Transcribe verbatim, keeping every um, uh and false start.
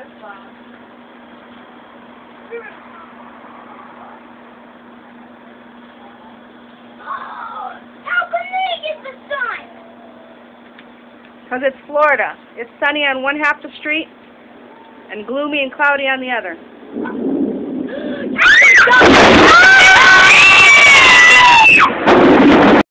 How come they get the sun? Because it's Florida. It's sunny on one half the street and gloomy and cloudy on the other.